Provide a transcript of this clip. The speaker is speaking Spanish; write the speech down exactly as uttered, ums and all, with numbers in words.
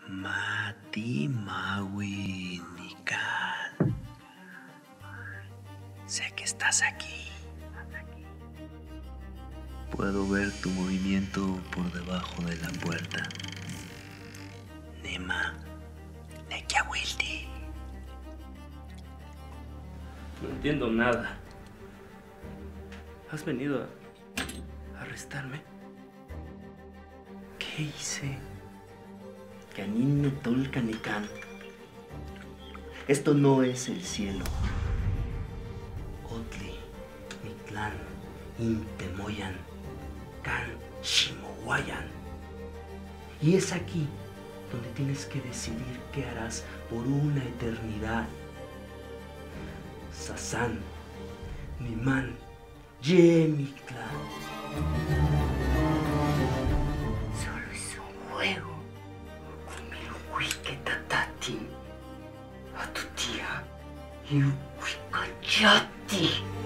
Mati Maui Nikan. Sé que estás aquí. Puedo ver tu movimiento por debajo de la puerta. Nema Nekiawilti. No entiendo nada. ¿Has venido a arrestarme? ¿Qué hice? Canine Tolcanican. Esto no es el cielo. Otli, Mictlán, Intemoyan, Can Shimowayan. Y es aquí donde tienes que decidir qué harás por una eternidad. Sasán, Niman, Ye Mictlán. Solo es un juego. Kumiluhuike tatati. A tu tía. Y Huicachati.